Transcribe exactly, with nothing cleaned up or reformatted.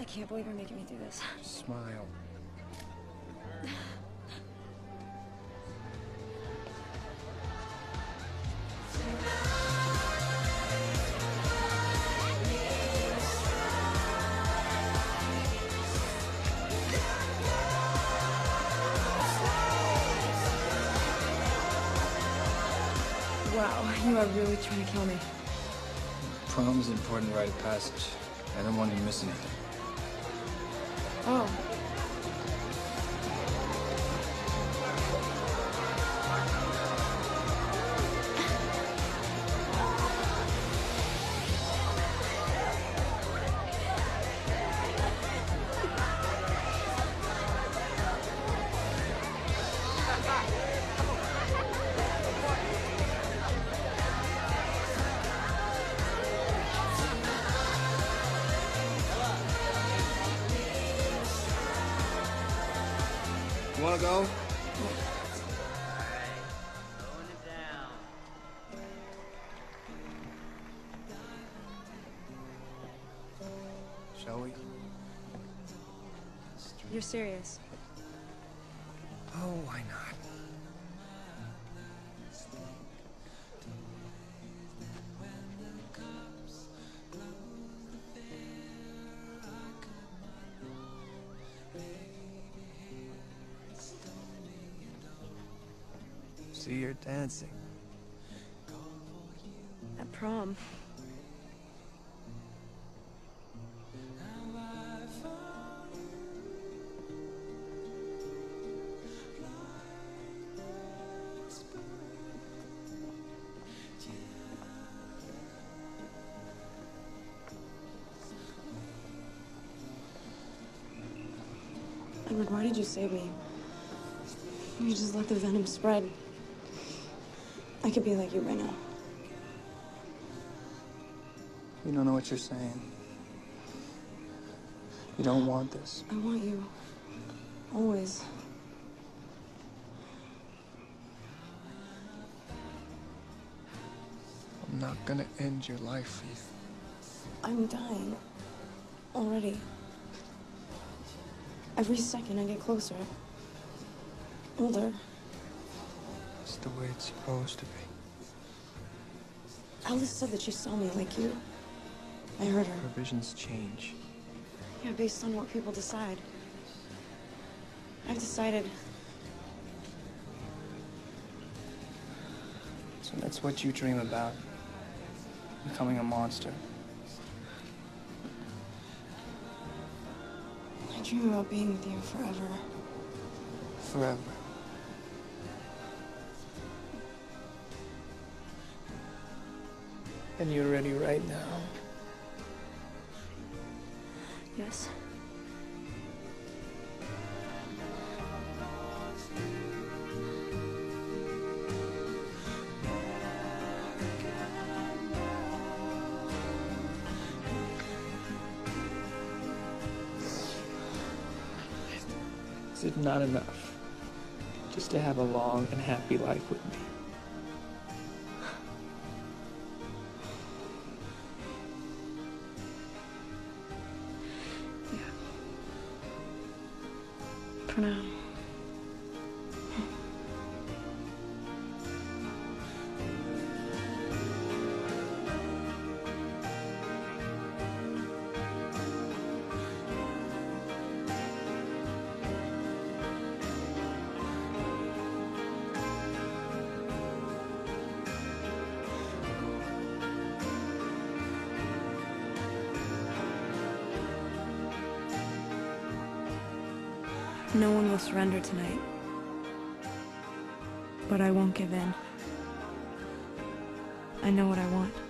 can't believe you're making me do this. Smile. Wow, you are really trying to kill me. Prom's an important rite of passage. I don't want you to miss anything. Oh. You wanna go? Shall we? You're serious? Oh, why not? See, you're dancing. At prom. Edward, why did you save me? You just let the venom spread. I could be like you right now. You don't know what you're saying. You don't want this. I want you. Always. I'm not gonna end your life for you. I'm dying. Already. Every second I get closer. Older. It's the way it's supposed to be. Alice said that she saw me like you. I heard her. Her visions change. Yeah, based on what people decide. I've decided. So that's what you dream about? Becoming a monster? I dream about being with you forever. Forever. And you're ready right now? Yes. Is it not enough just to have a long and happy life with me? For now. No one will surrender tonight. But I won't give in. I know what I want.